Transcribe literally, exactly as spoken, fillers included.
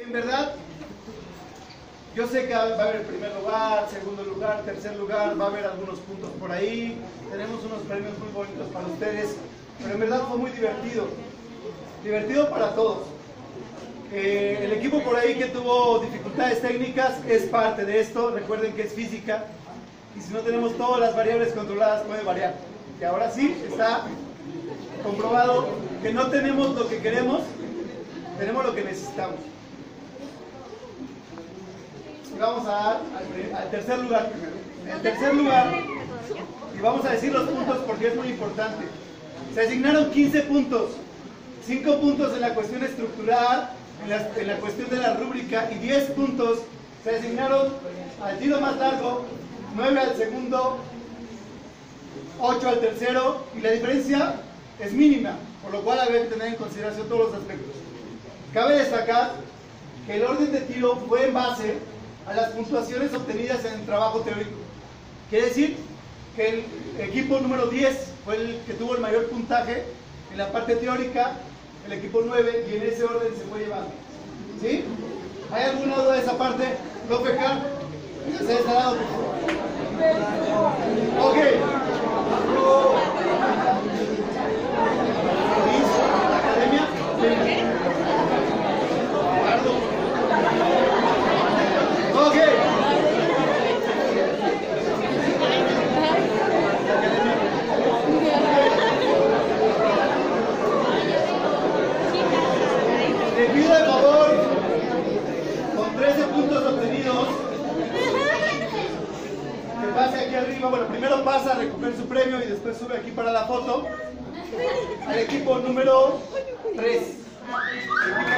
En verdad, yo sé que va a haber el primer lugar, segundo lugar, tercer lugar, va a haber algunos puntos por ahí, tenemos unos premios muy bonitos para ustedes, pero en verdad fue muy divertido, divertido para todos. Eh, el equipo por ahí que tuvo dificultades técnicas es parte de esto, recuerden que es física, y si no tenemos todas las variables controladas puede variar, que ahora sí está comprobado que no tenemos lo que queremos, tenemos lo que necesitamos. Y vamos a dar al, al tercer lugar primero. El tercer lugar, y vamos a decir los puntos porque es muy importante. Se asignaron quince puntos, cinco puntos en la cuestión estructural, en la, en la cuestión de la rúbrica, y diez puntos se asignaron al tiro más largo, nueve al segundo, ocho al tercero, y la diferencia es mínima, por lo cual había que tener en consideración todos los aspectos. Cabe destacar que el orden de tiro fue en base a las puntuaciones obtenidas en el trabajo teórico. Quiere decir que el equipo número diez fue el que tuvo el mayor puntaje en la parte teórica, el equipo nueve, y en ese orden se fue llevando. ¿Sí? ¿Hay alguna duda de esa parte? ¿No, Pecar? ¿Se ha instalado? Ok. ¿Academia? Ok. Le pido de favor, con trece puntos obtenidos, que pase aquí arriba. Bueno, primero pasa, recupere su premio y después sube aquí para la foto al equipo número tres.